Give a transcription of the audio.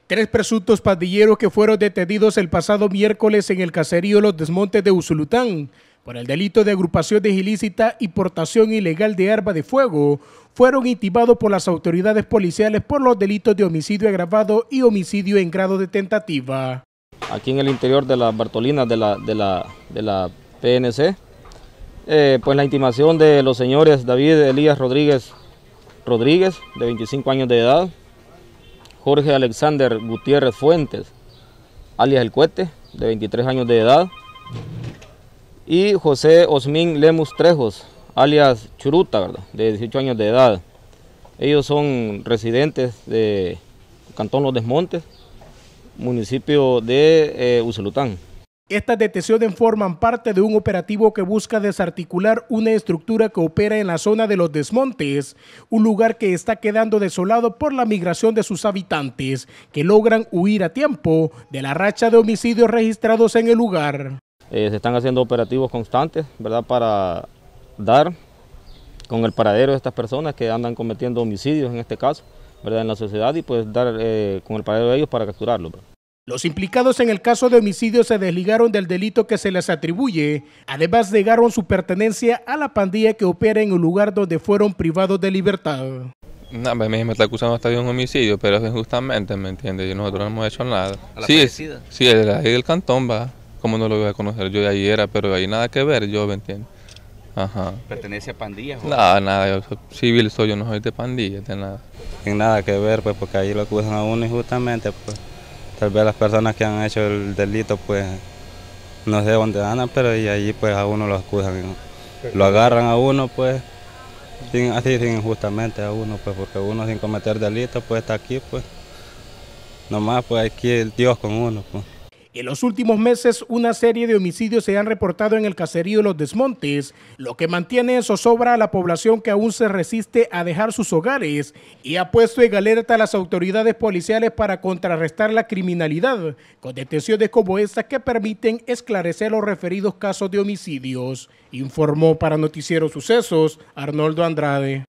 Tres presuntos pandilleros que fueron detenidos el pasado miércoles en el caserío Los Desmontes de Usulután por el delito de agrupación ilícita y portación ilegal de arma de fuego fueron intimados por las autoridades policiales por los delitos de homicidio agravado y homicidio en grado de tentativa. Aquí en el interior de las Bartolinas de la PNC, pues la intimación de los señores David Elías Rodríguez, de 25 años de edad, Jorge Alexander Gutiérrez Fuentes, alias El Cuete, de 23 años de edad, y José Osmín Lemus Trejos, alias Churuta, ¿verdad?, de 18 años de edad. Ellos son residentes de Cantón Los Desmontes, municipio de Usulután. Estas detenciones forman parte de un operativo que busca desarticular una estructura que opera en la zona de Los Desmontes, un lugar que está quedando desolado por la migración de sus habitantes, que logran huir a tiempo de la racha de homicidios registrados en el lugar. Se están haciendo operativos constantes, ¿verdad?, para dar con el paradero de estas personas que andan cometiendo homicidios en este caso, ¿verdad?, en la sociedad, y pues dar con el paradero de ellos para capturarlos, ¿verdad? Los implicados en el caso de homicidio se desligaron del delito que se les atribuye, además negaron su pertenencia a la pandilla que opera en el lugar donde fueron privados de libertad. No, a mí me está acusando hasta de un homicidio, pero es injustamente, ¿me entiendes? Y nosotros no hemos hecho nada. ¿A la sí, parecida? Sí, es de ahí del cantón, va. ¿Cómo no lo voy a conocer? Yo de ahí era, pero ahí nada que ver, yo, ¿me entiendes? Ajá. ¿Pertenece a pandillas? Nada, yo soy civil, yo no soy de pandillas, de nada. Sin nada que ver, pues, porque ahí lo acusan a uno injustamente, pues. Tal vez las personas que han hecho el delito, pues, no sé dónde andan, pero y allí, pues, a uno lo acusan, ¿no? Lo agarran a uno, pues, así injustamente a uno, pues, porque uno sin cometer delito, pues, está aquí, pues, nomás, pues, aquí el Dios con uno, pues. En los últimos meses, una serie de homicidios se han reportado en el caserío Los Desmontes, lo que mantiene en zozobra a la población que aún se resiste a dejar sus hogares y ha puesto en alerta a las autoridades policiales para contrarrestar la criminalidad, con detenciones como estas que permiten esclarecer los referidos casos de homicidios. Informó para Noticiero Sucesos Arnoldo Andrade.